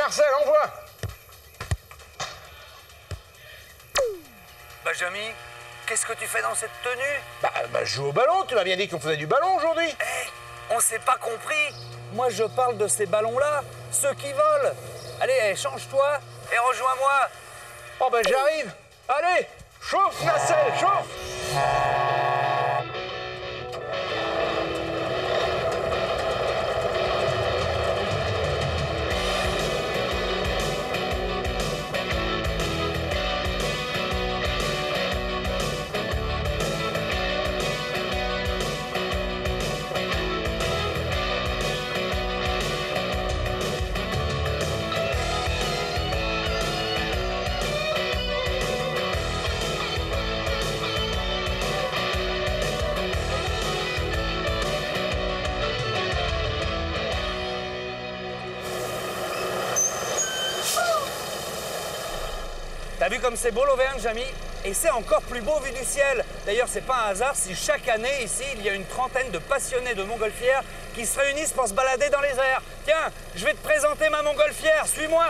Marcel, envoie. Benjamin, qu'est-ce que tu fais dans cette tenue? Bah, je joue au ballon, tu m'as bien dit qu'on faisait du ballon aujourd'hui. Hé, on s'est pas compris. Moi, je parle de ces ballons-là, ceux qui volent. Allez, change-toi et rejoins-moi. Oh ben j'arrive. Allez, chauffe Marcel, chauffe. T'as vu comme c'est beau l'Auvergne, Jamy? Et c'est encore plus beau vu du ciel. D'ailleurs, c'est pas un hasard si chaque année, ici, il y a une trentaine de passionnés de montgolfière qui se réunissent pour se balader dans les airs. Tiens, je vais te présenter ma montgolfière, suis-moi.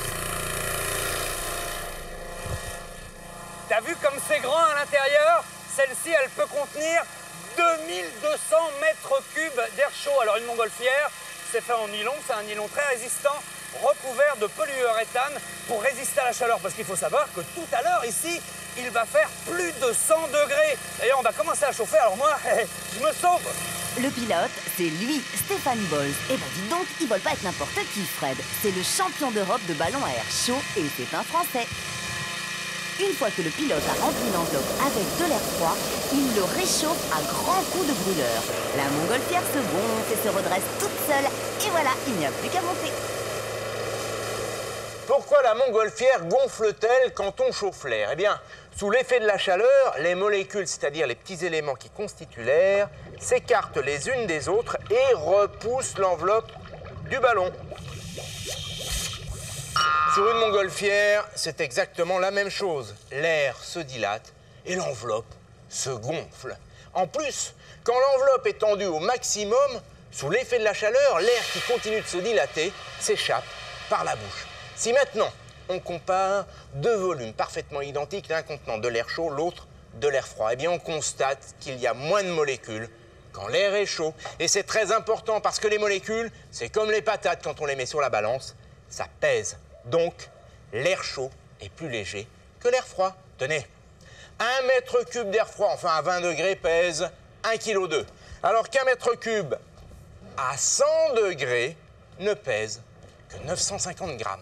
T'as vu comme c'est grand à l'intérieur? Celle-ci, elle peut contenir 2200 mètres cubes d'air chaud. Alors une montgolfière, c'est fait en nylon, c'est un nylon très résistant, recouvert de polyuréthane pour résister à la chaleur. Parce qu'il faut savoir que tout à l'heure, ici, il va faire plus de 100 degrés. D'ailleurs, on va commencer à chauffer, alors moi, je me sauve. Le pilote, c'est lui, Stéphane Bols. Eh ben dis donc, il vole pas avec n'importe qui, Fred. C'est le champion d'Europe de ballon à air chaud et c'est un Français. Une fois que le pilote a rempli l'enveloppe avec de l'air froid, il le réchauffe à grands coups de brûleur. La montgolfière se gonfle et se redresse toute seule. Et voilà, il n'y a plus qu'à monter. Pourquoi la montgolfière gonfle-t-elle quand on chauffe l'air? Eh bien, sous l'effet de la chaleur, les molécules, c'est-à-dire les petits éléments qui constituent l'air, s'écartent les unes des autres et repoussent l'enveloppe du ballon. Sur une montgolfière, c'est exactement la même chose. L'air se dilate et l'enveloppe se gonfle. En plus, quand l'enveloppe est tendue au maximum, sous l'effet de la chaleur, l'air qui continue de se dilater s'échappe par la bouche. Si maintenant, on compare deux volumes parfaitement identiques, l'un contenant de l'air chaud, l'autre de l'air froid, eh bien on constate qu'il y a moins de molécules quand l'air est chaud. Et c'est très important parce que les molécules, c'est comme les patates quand on les met sur la balance, ça pèse. Donc, l'air chaud est plus léger que l'air froid. Tenez, 1 mètre cube d'air froid, enfin à 20 degrés, pèse 1,2 kg. Alors qu'un mètre cube à 100 degrés ne pèse que 950 grammes.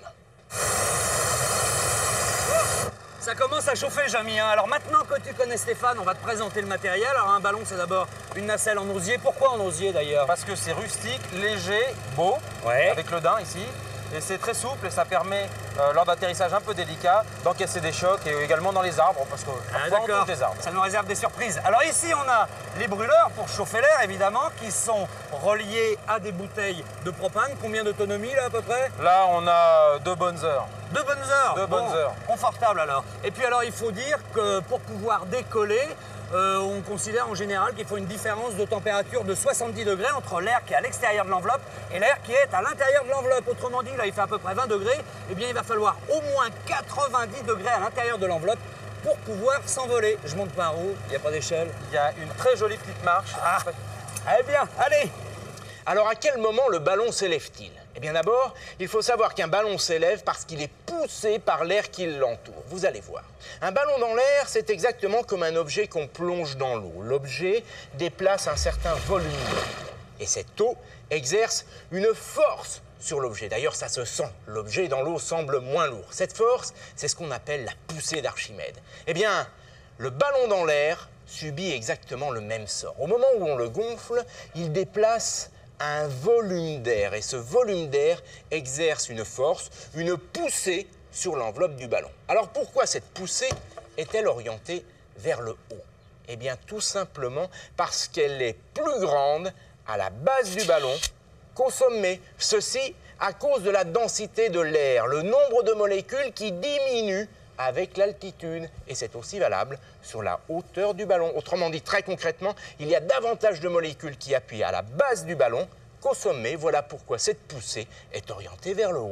Ça commence à chauffer, Jamy. Alors maintenant que tu connais Stéphane, on va te présenter le matériel. Alors un ballon, c'est d'abord une nacelle en osier. Pourquoi en osier d'ailleurs? Parce que c'est rustique, léger, beau, avec le daim ici. Et c'est très souple et ça permet, lors d'atterrissage un peu délicat, d'encaisser des chocs et également dans les arbres, parce que parfois on touche des arbres. Ça nous réserve des surprises. Alors ici, on a les brûleurs pour chauffer l'air, évidemment, qui sont reliés à des bouteilles de propane. Combien d'autonomie, là, à peu près? Là, on a 2 bonnes heures. 2 bonnes heures? 2 bonnes heures. Confortable, alors. Et puis, alors, il faut dire que pour pouvoir décoller, on considère en général qu'il faut une différence de température de 70 degrés entre l'air qui est à l'extérieur de l'enveloppe et l'air qui est à l'intérieur de l'enveloppe. Autrement dit, là, il fait à peu près 20 degrés. Eh bien, il va falloir au moins 90 degrés à l'intérieur de l'enveloppe pour pouvoir s'envoler. Je monte par où? Il n'y a pas d'échelle? Il y a une très jolie petite marche. Ah, eh bien, allez! Alors à quel moment le ballon s'élève-t-il? Eh bien d'abord, il faut savoir qu'un ballon s'élève parce qu'il est poussé par l'air qui l'entoure. Vous allez voir. Un ballon dans l'air, c'est exactement comme un objet qu'on plonge dans l'eau. L'objet déplace un certain volume d'eau. Et cette eau exerce une force sur l'objet. D'ailleurs, ça se sent. L'objet dans l'eau semble moins lourd. Cette force, c'est ce qu'on appelle la poussée d'Archimède. Eh bien, le ballon dans l'air subit exactement le même sort. Au moment où on le gonfle, il déplace un volume d'air. Et ce volume d'air exerce une force, une poussée sur l'enveloppe du ballon. Alors pourquoi cette poussée est-elle orientée vers le haut? Eh bien tout simplement parce qu'elle est plus grande à la base du ballon qu'au sommet. Ceci à cause de la densité de l'air, le nombre de molécules qui diminue avec l'altitude. Et c'est aussi valable sur la hauteur du ballon. Autrement dit, très concrètement, il y a davantage de molécules qui appuient à la base du ballon qu'au sommet. Voilà pourquoi cette poussée est orientée vers le haut.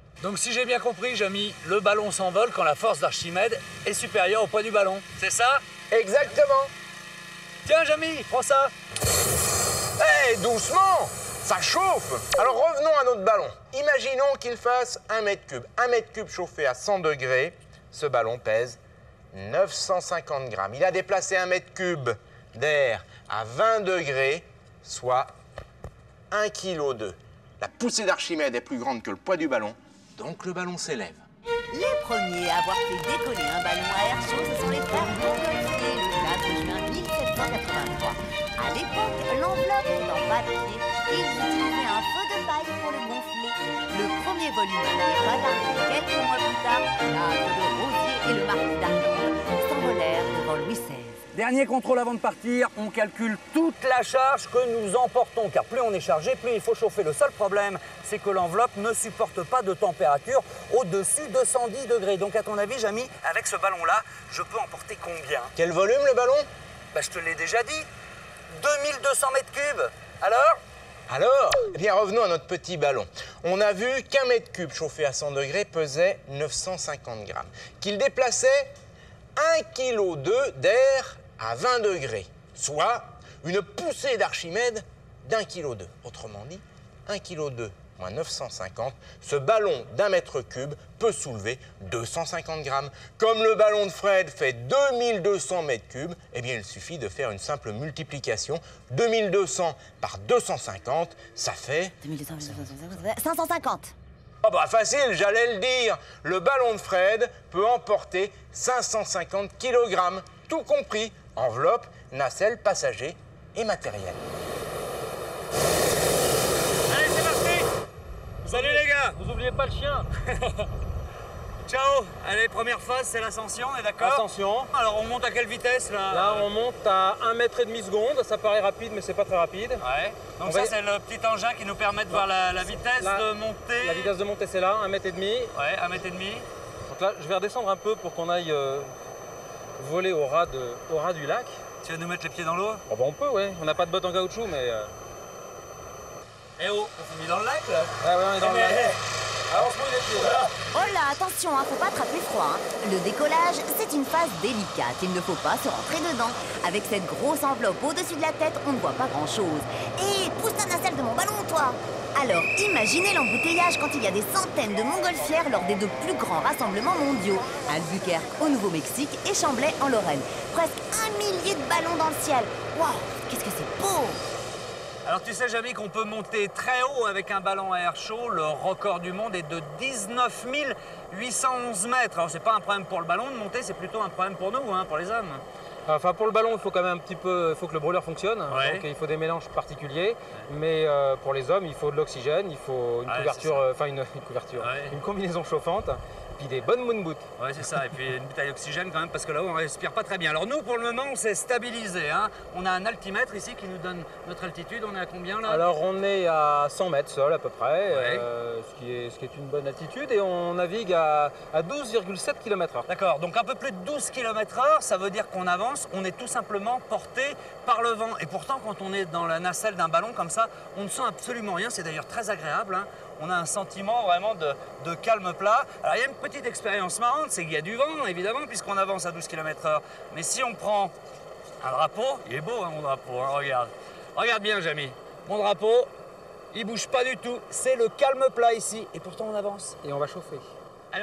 Donc si j'ai bien compris, Jamy, le ballon s'envole quand la force d'Archimède est supérieure au poids du ballon. C'est ça? Exactement. Tiens, Jamy, prends ça. Hé, doucement! Ça chauffe! Alors revenons à notre ballon. Imaginons qu'il fasse 1 mètre cube. 1 mètre cube chauffé à 100 degrés, ce ballon pèse 950 grammes. Il a déplacé 1 mètre cube d'air à 20 degrés, soit 1,2 kg. La poussée d'Archimède est plus grande que le poids du ballon, donc le ballon s'élève. Les premiers à avoir fait décoller un ballon à air chaud, ce sont les frères Montgolfier, le 4 juin 1783. À l'époque, l'enveloppe est en papier et ils utilisaient un feu de paille pour le gonfler. Le premier volume n'avait pas tardé. Quelques mois plus tard, l'arbre de Rosier et le marquis d'Arlange s'envolèrent devant Louis XVI. Dernier contrôle avant de partir, on calcule toute la charge que nous emportons, car plus on est chargé, plus il faut chauffer. Le seul problème, c'est que l'enveloppe ne supporte pas de température au-dessus de 110 degrés. Donc à ton avis, Jamy, avec ce ballon-là, je peux emporter combien? Quel volume le ballon? Bah, je te l'ai déjà dit, 2200 mètres cubes. Alors, Eh bien, revenons à notre petit ballon. On a vu qu'un mètre cube chauffé à 100 degrés pesait 950 grammes, qu'il déplaçait 1,2 kg d'air à 20 degrés, soit une poussée d'Archimède d'1,2 kg. Autrement dit, 1,2 kg moins 950, ce ballon d'1 mètre cube peut soulever 250 grammes. Comme le ballon de Fred fait 2200 mètres cubes, eh bien il suffit de faire une simple multiplication. 2200 par 250, ça fait... 550. Oh bah facile, j'allais le dire. Le ballon de Fred peut emporter 550 kg, tout compris, enveloppe, nacelle, passager et matériel. allez, c'est parti. Salut les gars. Vous oubliez pas le chien. Ciao. Allez, première phase, c'est l'ascension, on est d'accord? Ascension. Alors, on monte à quelle vitesse, là? Là, on monte à 1,5 mètre seconde. Ça paraît rapide, mais c'est pas très rapide. Ouais. Donc On ça, va- c'est le petit engin qui nous permet de voir la vitesse Là, de montée. La vitesse de montée, c'est là, 1,5 mètre. Ouais, 1,5 mètre. Donc là, je vais redescendre un peu pour qu'on aille voler au ras du lac. Tu vas nous mettre les pieds dans l'eau? Oh, bah, on peut, ouais. On n'a pas de bottes en caoutchouc, mais... Eh oh, on s'est mis dans le lac, là? Ah ouais, on est dans le Mais- lac. Avance-moi les pieds, là. Oh là, attention, faut pas attraper froid. Le décollage, c'est une phase délicate. Il ne faut pas se rentrer dedans. Avec cette grosse enveloppe au-dessus de la tête, on ne voit pas grand-chose. Et pousse la nacelle de mon ballon, toi. Alors, imaginez l'embouteillage quand il y a des centaines de montgolfières lors des 2 plus grands rassemblements mondiaux. Albuquerque au Nouveau-Mexique et Chamblay en Lorraine. Presque 1 millier de ballons dans le ciel. Waouh, qu'est-ce que c'est beau! Alors, tu sais, Jamy, qu'on peut monter très haut avec un ballon à air chaud. Le record du monde est de 19 811 mètres. Alors, c'est pas un problème pour le ballon de monter, c'est plutôt un problème pour nous, hein, pour les hommes. Enfin, pour le ballon, il faut quand même un petit peu... Il faut que le brûleur fonctionne. Ouais. Donc, il faut des mélanges particuliers. Mais pour les hommes, il faut de l'oxygène, il faut une Ouais, couverture... c'est ça. Enfin, une couverture. Ouais. Une combinaison chauffante. Puis des bonnes moon boots. Ouais, c'est ça. Et puis une bouteille d'oxygène quand même, parce que là-haut, on respire pas très bien. Alors nous, pour le moment, on s'est stabilisé, hein. On a un altimètre ici qui nous donne notre altitude. On est à combien, là? Alors, on est à 100 mètres sol, à peu près, Ouais. ce qui est une bonne altitude. Et on navigue à 12,7 km/h. D'accord, donc un peu plus de 12 km/h, ça veut dire qu'on avance, on est tout simplement porté par le vent. Et pourtant, quand on est dans la nacelle d'un ballon comme ça, on ne sent absolument rien. C'est d'ailleurs très agréable, hein. On a un sentiment vraiment de calme plat. Alors, il y a une petite expérience marrante, c'est qu'il y a du vent, évidemment, puisqu'on avance à 12 km/h. Mais si on prend un drapeau, il est beau, hein, mon drapeau, hein, regarde. Regarde bien, Jamy. Mon drapeau, il bouge pas du tout. C'est le calme plat ici. Et pourtant, on avance. Et on va chauffer. Allez,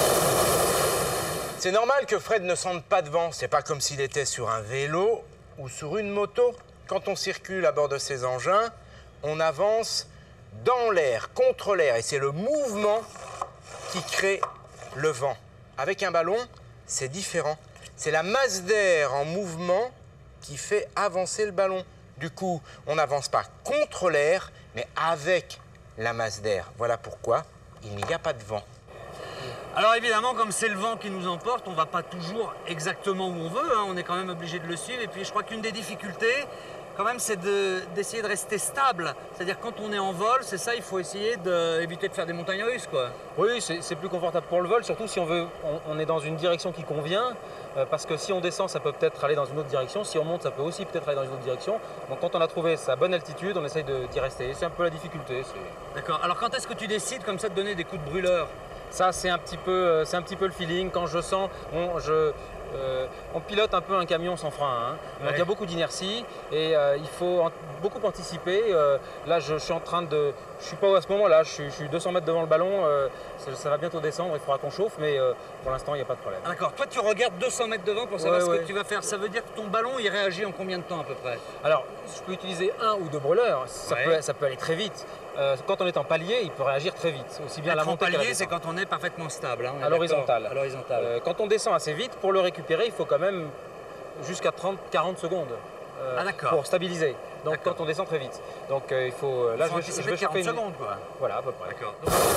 on... C'est normal que Fred ne sente pas de vent. C'est pas comme s'il était sur un vélo ou sur une moto. Quand on circule à bord de ces engins, on avance dans l'air, contre l'air. Et c'est le mouvement qui crée le vent. Avec un ballon, c'est différent. C'est la masse d'air en mouvement qui fait avancer le ballon. Du coup, on n'avance pas contre l'air, mais avec la masse d'air. Voilà pourquoi il n'y a pas de vent. Alors évidemment, comme c'est le vent qui nous emporte, on ne va pas toujours exactement où on veut, hein. On est quand même obligé de le suivre. Et puis je crois qu'une des difficultés quand même, c'est d'essayer de rester stable. C'est-à-dire quand on est en vol, c'est ça, il faut essayer d'éviter de faire des montagnes russes, quoi. Oui, c'est plus confortable pour le vol, surtout si on est dans une direction qui convient, parce que si on descend, ça peut peut-être aller dans une autre direction. Si on monte, ça peut aussi peut-être aller dans une autre direction. Donc quand on a trouvé sa bonne altitude, on essaye d'y rester. C'est un peu la difficulté. D'accord. Alors quand est-ce que tu décides comme ça de donner des coups de brûleur? Ça, c'est un petit peu le feeling. Quand je sens, on pilote un peu un camion sans frein, hein. Donc il y a beaucoup d'inertie et il faut beaucoup anticiper. Là, je suis en train de... Je suis pas à ce moment-là, je suis 200 mètres devant le ballon. Ça va bientôt descendre, il faudra qu'on chauffe, mais pour l'instant, il n'y a pas de problème. D'accord. Toi, tu regardes 200 mètres devant pour savoir ce que tu vas faire. Ça veut dire que ton ballon, il réagit en combien de temps à peu près? Alors, je peux utiliser un ou deux brûleurs. Ça peut aller très vite. Quand on est en palier, il peut réagir très vite, aussi bien à la montée qu'à la palier, descente. c'est quand on est parfaitement stable. Hein, à l'horizontale. À l'horizontale. Quand on descend assez vite, pour le récupérer, il faut quand même jusqu'à 30-40 secondes pour stabiliser. Donc quand on descend très vite. Donc il faut... Là, je vais 40 secondes, quoi. Voilà, à peu près. D'accord.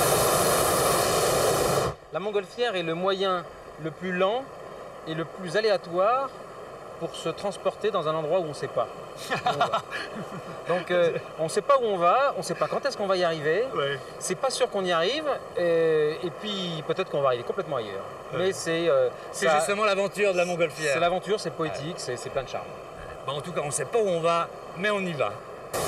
La montgolfière est le moyen le plus lent et le plus aléatoire pour se transporter dans un endroit où on ne sait pas. Donc on ne sait pas où on va, on ne sait pas quand est-ce qu'on va y arriver. Ouais. C'est pas sûr qu'on y arrive et puis peut-être qu'on va arriver complètement ailleurs. Ouais. Mais c'est justement l'aventure de la montgolfière. C'est l'aventure, c'est poétique, c'est plein de charme. Bon, en tout cas, on ne sait pas où on va, mais on y va.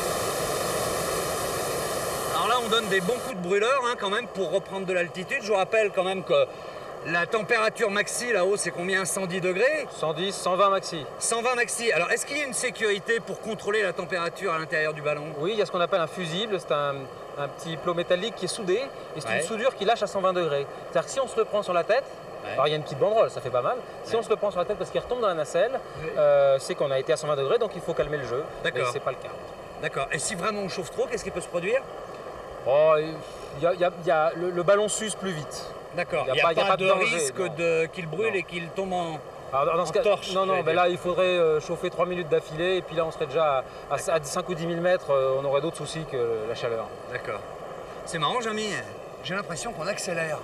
Alors là, on donne des bons coups de brûleur hein, quand même pour reprendre de l'altitude. Je vous rappelle quand même que la température maxi là-haut, c'est combien? 110 degrés? 110, 120 maxi. 120 maxi. Alors, est-ce qu'il y a une sécurité pour contrôler la température à l'intérieur du ballon? Oui, il y a ce qu'on appelle un fusible. C'est un petit plot métallique qui est soudé. Et c'est une soudure qui lâche à 120 degrés. C'est-à-dire que si on se le prend sur la tête, alors il y a une petite banderole, ça fait pas mal. Si on se le prend sur la tête parce qu'il retombe dans la nacelle, c'est qu'on a été à 120 degrés, donc il faut calmer le jeu. D'accord. Mais c'est pas le cas. D'accord. Et si vraiment on chauffe trop, qu'est-ce qui peut se produire? Oh, le ballon s'use plus vite. D'accord, il n'y a pas de risque qu'il brûle et qu'il tombe en torche. Non, mais là, il faudrait chauffer 3 minutes d'affilée et puis là, on serait déjà à 5 ou 10 000 mètres, on aurait d'autres soucis que la chaleur. D'accord. C'est marrant, Jamy, j'ai l'impression qu'on accélère.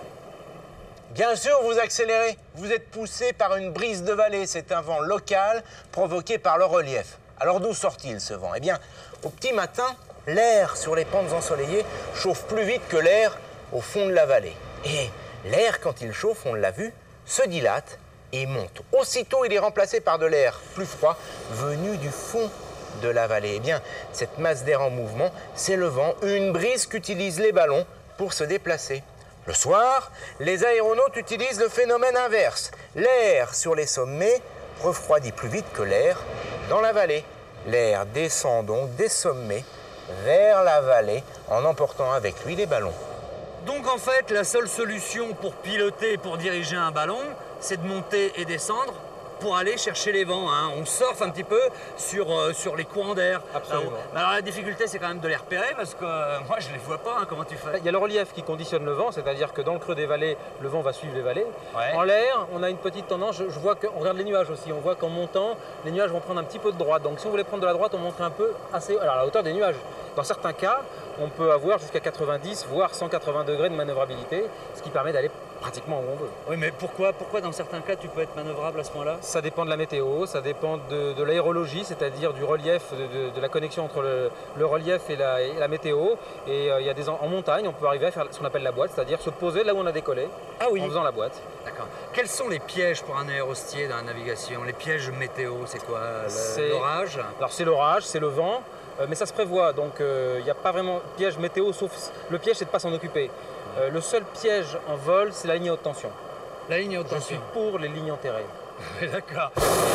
Bien sûr, vous accélérez. Vous êtes poussé par une brise de vallée. C'est un vent local provoqué par le relief. Alors d'où sort-il ce vent? Eh bien, au petit matin, l'air sur les pentes ensoleillées chauffe plus vite que l'air au fond de la vallée. Et l'air, quand il chauffe, on l'a vu, se dilate et monte. Aussitôt, il est remplacé par de l'air plus froid venu du fond de la vallée. Eh bien, cette masse d'air en mouvement, c'est le vent, une brise qu'utilisent les ballons pour se déplacer. Le soir, les aéronautes utilisent le phénomène inverse. L'air sur les sommets refroidit plus vite que l'air dans la vallée. L'air descend donc des sommets vers la vallée en emportant avec lui les ballons. Donc en fait, la seule solution pour piloter, pour diriger un ballon, c'est de monter et descendre pour aller chercher les vents. Hein. On surfe un petit peu sur les courants d'air. Absolument. Alors la difficulté, c'est quand même de les repérer parce que moi, je ne les vois pas. Hein. Comment tu fais? Il y a le relief qui conditionne le vent, c'est-à-dire que dans le creux des vallées, le vent va suivre les vallées. Ouais. En l'air, on a une petite tendance, je vois qu'on regarde les nuages aussi, on voit qu'en montant, les nuages vont prendre un petit peu de droite. Donc si on voulait prendre de la droite, on monterait un peu assez, alors à la hauteur des nuages. Dans certains cas, on peut avoir jusqu'à 90, voire 180 degrés de manœuvrabilité, ce qui permet d'aller pratiquement où on veut. Oui, mais pourquoi dans certains cas, tu peux être manœuvrable à ce point-là? Ça dépend de la météo, ça dépend de l'aérologie, c'est-à-dire du relief, de la connexion entre le relief et la météo. Et il y a en montagne, on peut arriver à faire ce qu'on appelle la boîte, c'est-à-dire se poser là où on a décollé, en faisant la boîte. D'accord. Quels sont les pièges pour un aérostier dans la navigation? Les pièges météo, c'est quoi? L'orage? Alors c'est l'orage, c'est le vent. Mais ça se prévoit, donc il n'y a pas vraiment de piège météo, sauf le piège, c'est de ne pas s'en occuper. Le seul piège en vol, c'est la ligne à haute tension. La ligne à haute tension. Je suis pour les lignes enterrées. D'accord.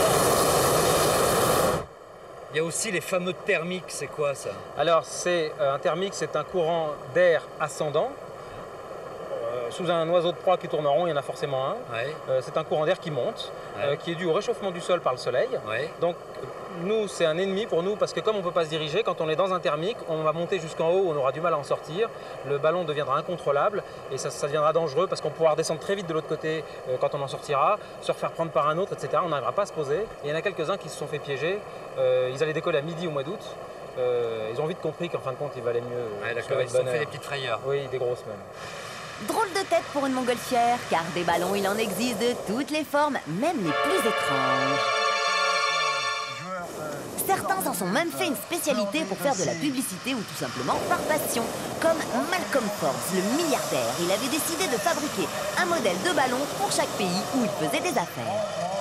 Il y a aussi les fameux thermiques, c'est quoi ça? Alors, un thermique, c'est un courant d'air ascendant. Sous un oiseau de proie qui tourne en rond, il y en a forcément un. Ouais. C'est un courant d'air qui monte, qui est dû au réchauffement du sol par le soleil. Ouais. Donc, nous, c'est un ennemi pour nous parce que comme on ne peut pas se diriger, quand on est dans un thermique, on va monter jusqu'en haut, on aura du mal à en sortir. Le ballon deviendra incontrôlable et ça deviendra dangereux parce qu'on pourra redescendre très vite de l'autre côté quand on en sortira, se refaire prendre par un autre, etc. On n'arrivera pas à se poser. Et il y en a quelques-uns qui se sont fait piéger. Ils allaient décoller à midi au mois d'août. Ils ont vite compris qu'en fin de compte, il valait mieux. D'accord, ils se sont fait des petites frayeurs. Oui, des grosses même. Drôle de tête pour une montgolfière, car des ballons, il en existe de toutes les formes, même les plus étranges. Certains en France ont même fait une spécialité pour faire de la publicité ou tout simplement par passion. Comme Malcolm Forbes, le milliardaire, il avait décidé de fabriquer un modèle de ballon pour chaque pays où il faisait des affaires.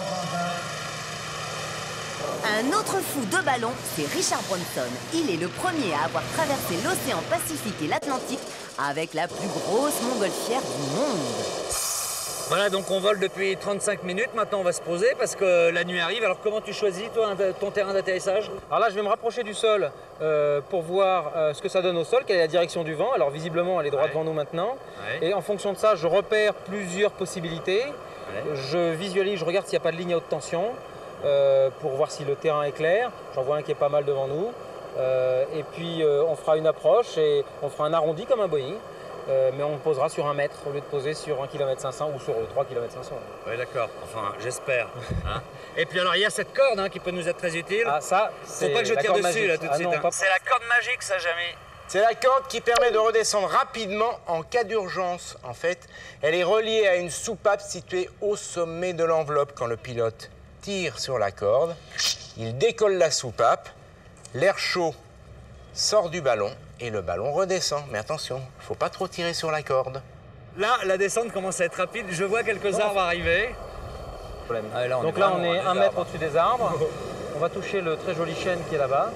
Un autre fou de ballon, c'est Richard Branson. Il est le premier à avoir traversé l'océan Pacifique et l'Atlantique avec la plus grosse montgolfière du monde. Voilà, donc on vole depuis 35 minutes. Maintenant, on va se poser parce que la nuit arrive. Alors, comment tu choisis, toi, ton terrain d'atterrissage? Alors là, je vais me rapprocher du sol pour voir ce que ça donne au sol, quelle est la direction du vent. Alors, visiblement, elle est droite devant nous maintenant. Et en fonction de ça, je repère plusieurs possibilités. Je visualise, je regarde s'il n'y a pas de ligne à haute tension pour voir si le terrain est clair. J'en vois un qui est pas mal devant nous. Et puis, on fera une approche et on fera un arrondi comme un Boeing. Mais on posera sur 1 mètre au lieu de poser sur 1,5 km ou sur 3,5 km. Oui, d'accord. Enfin, j'espère. Hein. Et puis alors, il y a cette corde hein, qui peut nous être très utile. Ah, ça, c'est faut pas que je tire dessus magique. là tout de suite. Non, hein. C'est la corde magique, ça, Jamy. C'est la corde qui permet de redescendre rapidement en cas d'urgence. En fait, elle est reliée à une soupape située au sommet de l'enveloppe. Quand le pilote tire sur la corde, il décolle la soupape, l'air chaud sort du ballon et le ballon redescend. Mais attention, il ne faut pas trop tirer sur la corde. Là, la descente commence à être rapide. Je vois quelques arbres arriver. Ah, donc là, on est 1 mètre au-dessus des arbres. On va toucher le très joli chêne qui est là-bas.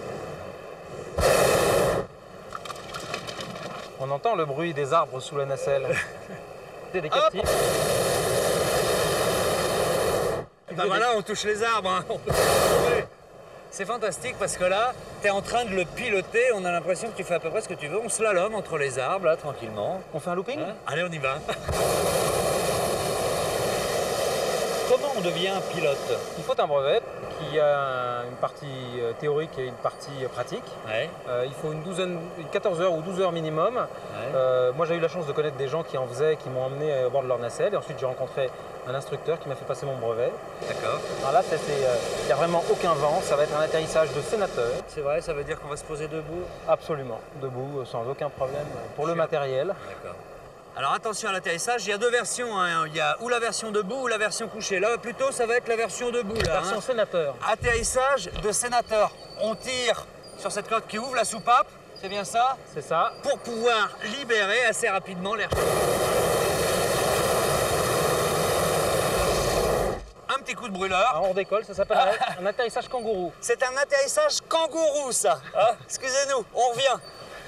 On entend le bruit des arbres sous la nacelle. C'est des captifs. Ben voilà, on touche les arbres. Hein. C'est fantastique parce que là, tu es en train de le piloter. On a l'impression que tu fais à peu près ce que tu veux. On slalom entre les arbres, là, tranquillement. On fait un looping hein? Allez, on y va. Comment on devient pilote? Il faut un brevet qui a une partie théorique et une partie pratique. Ouais. Il faut une 14 heures ou 12 heures minimum. Ouais. Moi, j'ai eu la chance de connaître des gens qui en faisaient, qui m'ont emmené à bord de leur nacelle. Et ensuite, j'ai rencontré un instructeur qui m'a fait passer mon brevet. D'accord. Alors là, il n'y a vraiment aucun vent. Ça va être un atterrissage de sénateur. C'est vrai, ça veut dire qu'on va se poser debout? Absolument, debout, sans aucun problème pour le matériel. D'accord. Alors attention à l'atterrissage, il y a 2 versions. Hein. Il y a ou la version debout ou la version couchée. Là, plutôt, ça va être la version debout. Là, version sénateur. Atterrissage de sénateur. On tire sur cette corde qui ouvre la soupape, c'est bien ça? C'est ça. Pour pouvoir libérer assez rapidement l'air chaud. Un petit coup de brûleur. Alors on redécolle, ça s'appelle un atterrissage kangourou. C'est un atterrissage kangourou, ça. Hein? Excusez-nous, on revient.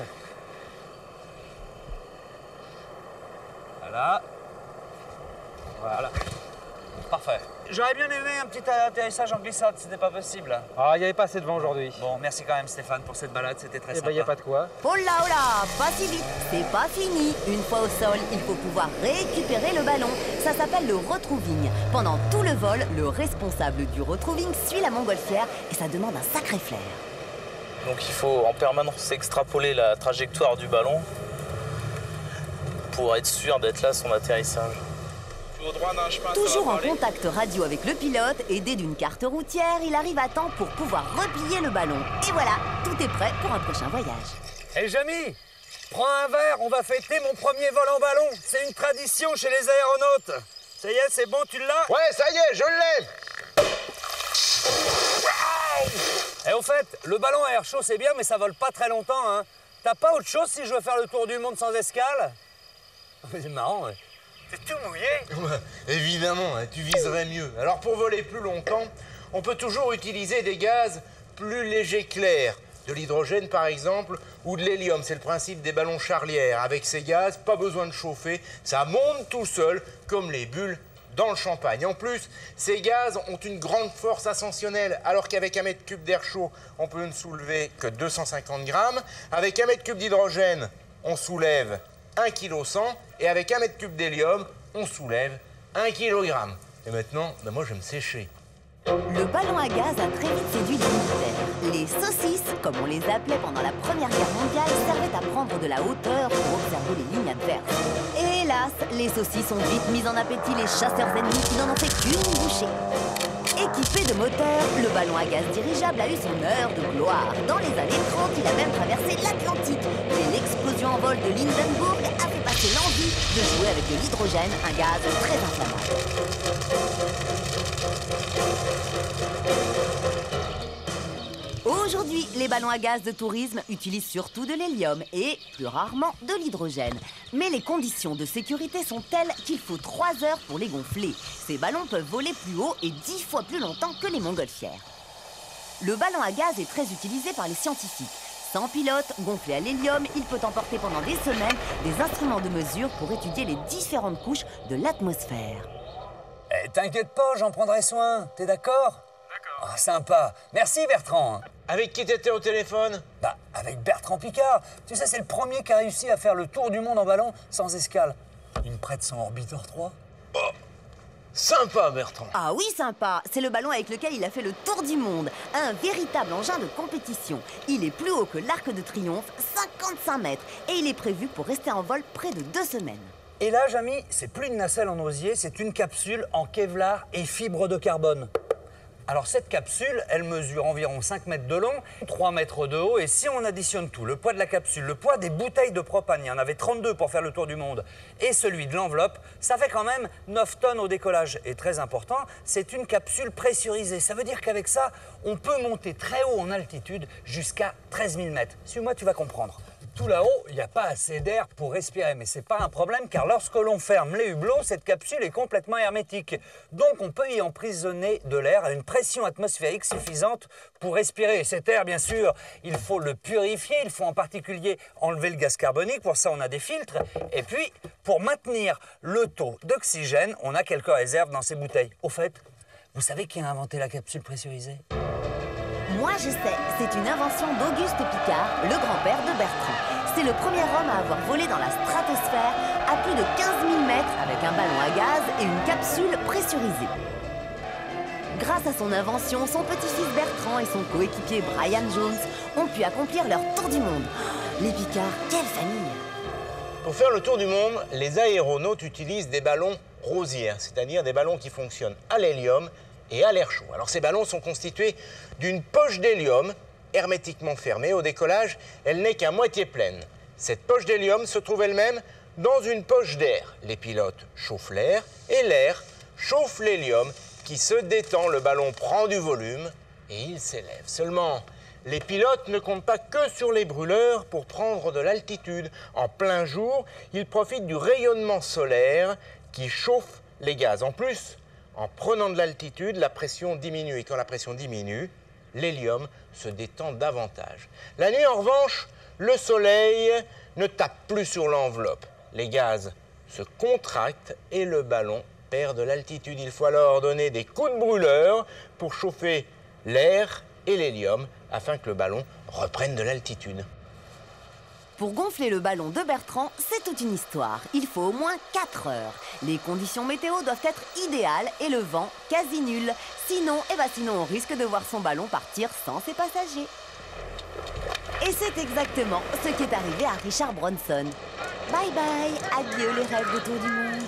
Voilà. Voilà. Parfait. J'aurais bien aimé un petit atterrissage en glissade, c'était pas possible. Ah, il n'y avait pas assez de vent aujourd'hui. Bon, merci quand même Stéphane pour cette balade, c'était très sympa. Eh ben, il n'y a pas de quoi. Oh là, pas si vite, c'est pas fini. Une fois au sol, il faut pouvoir récupérer le ballon. Ça s'appelle le retrouving. Pendant tout le vol, le responsable du retrouving suit la montgolfière et ça demande un sacré flair. Donc il faut en permanence extrapoler la trajectoire du ballon pour être sûr d'être là à son atterrissage. Au droit d'un chemin, toujours en contact radio avec le pilote, aidé d'une carte routière, il arrive à temps pour pouvoir replier le ballon. Et voilà, tout est prêt pour un prochain voyage. Hé Jamy, prends un verre, on va fêter mon premier vol en ballon. C'est une tradition chez les aéronautes. Ça y est, c'est bon, tu l'as? Ouais, ça y est, je l'ai. Et au fait, le ballon à air chaud, c'est bien, mais ça vole pas très longtemps. Hein. T'as pas autre chose si je veux faire le tour du monde sans escale? C'est marrant, ouais. T'es tout mouillé? Évidemment, tu viserais mieux. Alors pour voler plus longtemps, on peut toujours utiliser des gaz plus légers que l'air. De l'hydrogène par exemple, ou de l'hélium. C'est le principe des ballons charlières. Avec ces gaz, pas besoin de chauffer, ça monte tout seul, comme les bulles dans le champagne. En plus, ces gaz ont une grande force ascensionnelle, alors qu'avec 1 mètre cube d'air chaud, on peut ne soulever que 250 grammes. Avec 1 mètre cube d'hydrogène, on soulève 1,1 kg, et avec 1 mètre cube d'hélium, on soulève 1 kg. Et maintenant, moi je vais me sécher. Le ballon à gaz a très vite séduit les militaires. Les saucisses, comme on les appelait pendant la Première Guerre mondiale, servaient à prendre de la hauteur pour observer les lignes adverses. Et hélas, les saucisses ont vite mis en appétit les chasseurs ennemis qui n'en ont fait qu'une bouchée. Équipé de moteurs, le ballon à gaz dirigeable a eu son heure de gloire. Dans les années 30, il a même traversé l'Atlantique. Mais l'explosion en vol de Lindenburg a fait passer l'envie de jouer avec de l'hydrogène, un gaz très inflammable. Aujourd'hui, Aujourd'hui, les ballons à gaz de tourisme utilisent surtout de l'hélium et, plus rarement, de l'hydrogène. Mais les conditions de sécurité sont telles qu'il faut 3 heures pour les gonfler. Ces ballons peuvent voler plus haut et 10 fois plus longtemps que les montgolfières. Le ballon à gaz est très utilisé par les scientifiques. Sans pilote, gonflé à l'hélium, il peut emporter pendant des semaines des instruments de mesure pour étudier les différentes couches de l'atmosphère. Eh, t'inquiète pas, j'en prendrai soin. T'es d'accord? D'accord. Ah, sympa. Merci Bertrand. Avec qui t'étais au téléphone? Bah, avec Bertrand Piccard. Tu sais, c'est le premier qui a réussi à faire le tour du monde en ballon sans escale. Il me prête son Orbitor 3. Oh, sympa, Bertrand. Ah oui, sympa. C'est le ballon avec lequel il a fait le tour du monde. Un véritable engin de compétition. Il est plus haut que l'Arc de Triomphe, 55 mètres. Et il est prévu pour rester en vol près de 2 semaines. Et là, Jamy, c'est plus une nacelle en osier, c'est une capsule en Kevlar et fibre de carbone. Alors cette capsule, elle mesure environ 5 mètres de long, 3 mètres de haut, et si on additionne tout, le poids de la capsule, le poids des bouteilles de propane, il y en avait 32 pour faire le tour du monde, et celui de l'enveloppe, ça fait quand même 9 tonnes au décollage. Et très important, c'est une capsule pressurisée. Ça veut dire qu'avec ça, on peut monter très haut en altitude jusqu'à 13 000 mètres. Suis-moi, tu vas comprendre. Tout là-haut, il n'y a pas assez d'air pour respirer, mais ce n'est pas un problème car lorsque l'on ferme les hublots, cette capsule est complètement hermétique. Donc on peut y emprisonner de l'air à une pression atmosphérique suffisante pour respirer. Cet air, bien sûr, il faut le purifier, il faut en particulier enlever le gaz carbonique, pour ça on a des filtres. Et puis, pour maintenir le taux d'oxygène, on a quelques réserves dans ces bouteilles. Au fait, vous savez qui a inventé la capsule pressurisée ? Moi, je sais, c'est une invention d'Auguste Piccard, le grand-père de Bertrand. C'est le premier homme à avoir volé dans la stratosphère à plus de 15 000 mètres avec un ballon à gaz et une capsule pressurisée. Grâce à son invention, son petit-fils Bertrand et son coéquipier Brian Jones ont pu accomplir leur tour du monde. Oh, les Piccards, quelle famille! Pour faire le tour du monde, les aéronautes utilisent des ballons rosières, c'est-à-dire des ballons qui fonctionnent à l'hélium et à l'air chaud. Alors ces ballons sont constitués d'une poche d'hélium hermétiquement fermée. Au décollage, elle n'est qu'à moitié pleine. Cette poche d'hélium se trouve elle-même dans une poche d'air. Les pilotes chauffent l'air et l'air chauffe l'hélium qui se détend. Le ballon prend du volume et il s'élève. Seulement, les pilotes ne comptent pas que sur les brûleurs pour prendre de l'altitude. En plein jour, ils profitent du rayonnement solaire qui chauffe les gaz. En plus, en prenant de l'altitude, la pression diminue. Et quand la pression diminue, l'hélium se détend davantage. La nuit, en revanche, le soleil ne tape plus sur l'enveloppe. Les gaz se contractent et le ballon perd de l'altitude. Il faut alors donner des coups de brûleur pour chauffer l'air et l'hélium afin que le ballon reprenne de l'altitude. Pour gonfler le ballon de Bertrand, c'est toute une histoire. Il faut au moins 4 heures. Les conditions météo doivent être idéales et le vent quasi nul. Sinon, on risque de voir son ballon partir sans ses passagers. Et c'est exactement ce qui est arrivé à Richard Branson. Bye bye, adieu les rêves de tour du monde.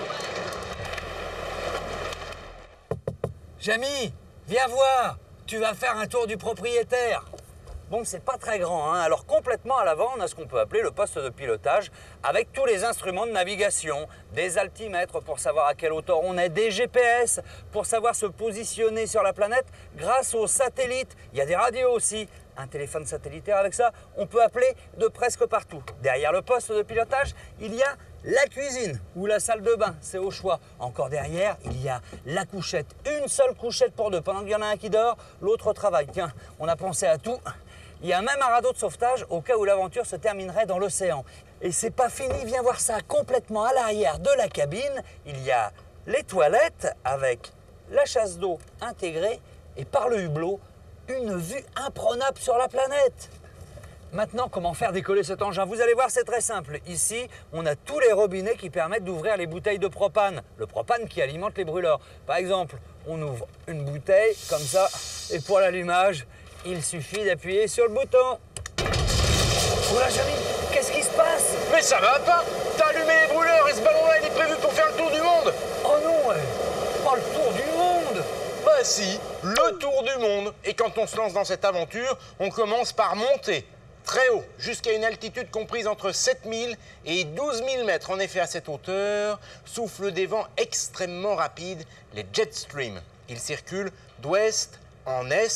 Jamy, viens voir, tu vas faire un tour du propriétaire. Bon, c'est pas très grand, hein. Alors complètement à l'avant, on a ce qu'on peut appeler le poste de pilotage avec tous les instruments de navigation, des altimètres pour savoir à quelle hauteur on est, des GPS pour savoir se positionner sur la planète grâce aux satellites. Il y a des radios aussi, un téléphone satellitaire avec ça, on peut appeler de presque partout. Derrière le poste de pilotage, il y a la cuisine ou la salle de bain, c'est au choix. Encore derrière, il y a la couchette, une seule couchette pour deux. Pendant qu'il y en a un qui dort, l'autre travaille. Tiens, on a pensé à tout. Il y a même un radeau de sauvetage au cas où l'aventure se terminerait dans l'océan. Et c'est pas fini, viens voir ça, complètement à l'arrière de la cabine, il y a les toilettes avec la chasse d'eau intégrée et par le hublot, une vue imprenable sur la planète. Maintenant, comment faire décoller cet engin? Vous allez voir, c'est très simple. Ici, on a tous les robinets qui permettent d'ouvrir les bouteilles de propane. Le propane qui alimente les brûleurs. Par exemple, on ouvre une bouteille comme ça et pour l'allumage, il suffit d'appuyer sur le bouton. Oula, Jamy, qu'est-ce qui se passe? Mais ça va pas! T'as allumé les brûleurs et ce ballon-là, il est prévu pour faire le tour du monde! Oh non, pas le tour du monde! Bah si, le tour du monde. Et quand on se lance dans cette aventure, on commence par monter très haut, jusqu'à une altitude comprise entre 7000 et 12 000 mètres. En effet, à cette hauteur, soufflent des vents extrêmement rapides, les jet streams. Ils circulent d'ouest en est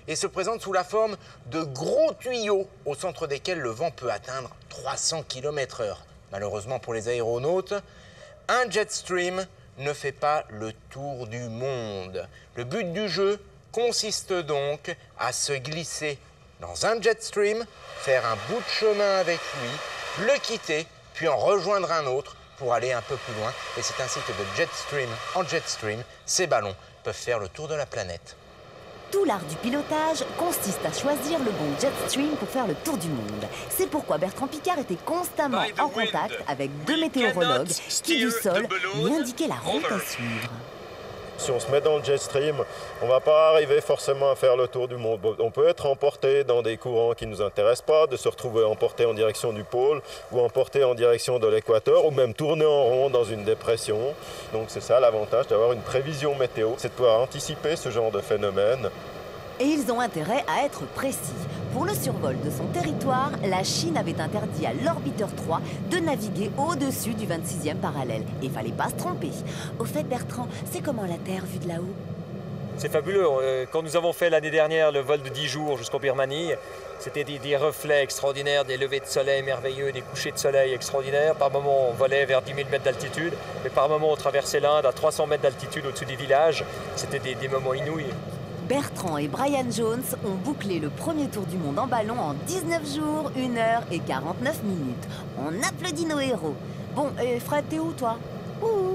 et se présente sous la forme de gros tuyaux au centre desquels le vent peut atteindre 300 km/h. Malheureusement pour les aéronautes, un jet stream ne fait pas le tour du monde. Le but du jeu consiste donc à se glisser dans un jet stream, faire un bout de chemin avec lui, le quitter, puis en rejoindre un autre pour aller un peu plus loin. Et c'est ainsi que de jet stream en jet stream, ces ballons peuvent faire le tour de la planète. Tout l'art du pilotage consiste à choisir le bon jet stream pour faire le tour du monde. C'est pourquoi Bertrand Piccard était constamment en contact avec 2 météorologues qui, du sol, lui indiquaient la route à suivre. Si on se met dans le jet stream, on ne va pas arriver forcément à faire le tour du monde. On peut être emporté dans des courants qui ne nous intéressent pas, de se retrouver emporté en direction du pôle ou emporté en direction de l'équateur ou même tourner en rond dans une dépression. Donc c'est ça l'avantage d'avoir une prévision météo, c'est de pouvoir anticiper ce genre de phénomène. Et ils ont intérêt à être précis. Pour le survol de son territoire, la Chine avait interdit à l'Orbiteur 3 de naviguer au-dessus du 26e parallèle. Et fallait pas se tromper. Au fait, Bertrand, c'est comment la Terre vue de là-haut? C'est fabuleux. Quand nous avons fait l'année dernière le vol de 10 jours jusqu'en Birmanie, c'était des reflets extraordinaires, des levées de soleil merveilleux, des couchers de soleil extraordinaires. Par moments, on volait vers 10 000 mètres d'altitude, mais par moments, on traversait l'Inde à 300 mètres d'altitude au-dessus des villages. C'était des moments inouïs. Bertrand et Brian Jones ont bouclé le premier tour du monde en ballon en 19 jours, 1 heure et 49 minutes. On applaudit nos héros. Bon, et Fred, t'es où, toi? Ouh.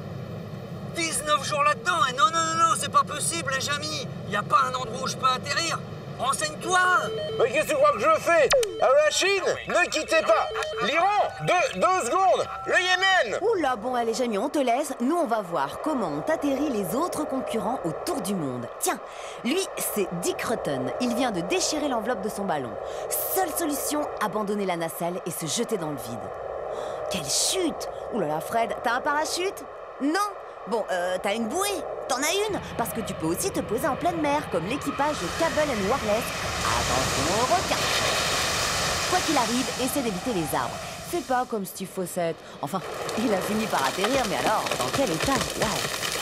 19 jours là-dedans, et non, c'est pas possible, les amis. Y a pas un endroit où je peux atterrir. Renseigne-toi. Mais qu'est-ce que tu crois que je fais? Alors la Chine, ne quittez pas. L'Iran, deux secondes. Le Yémen. Oula, bon, allez, Jamie, on te laisse. Nous, on va voir comment ont atterri les autres concurrents autour du monde. Tiens, lui, c'est Dick Rutten. Il vient de déchirer l'enveloppe de son ballon. Seule solution, abandonner la nacelle et se jeter dans le vide. Oh, quelle chute! Ouh là là, Fred, t'as un parachute? Non? Bon, t'as une bouée? T'en as une? Parce que tu peux aussi te poser en pleine mer, comme l'équipage de Cable & Wireless. Attention aux requins! Quoi qu'il arrive, essaie d'éviter les arbres. Fais pas comme Steve Fossett. Enfin, il a fini par atterrir, mais alors, dans quel état? Waouh!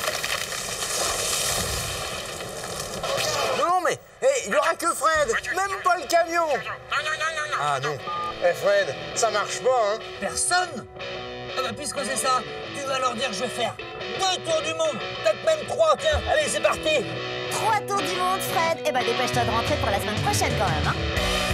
Non mais, il y aura que Fred, même pas le camion. Ah non. Fred, ça marche pas, hein? Personne? Ah bah puisque c'est ça, tu vas leur dire que je vais faire 2 tours du monde, peut-être même 3, tiens, allez c'est parti. 3 tours du monde, Fred. Eh ben dépêche-toi de rentrer pour la semaine prochaine quand même, hein.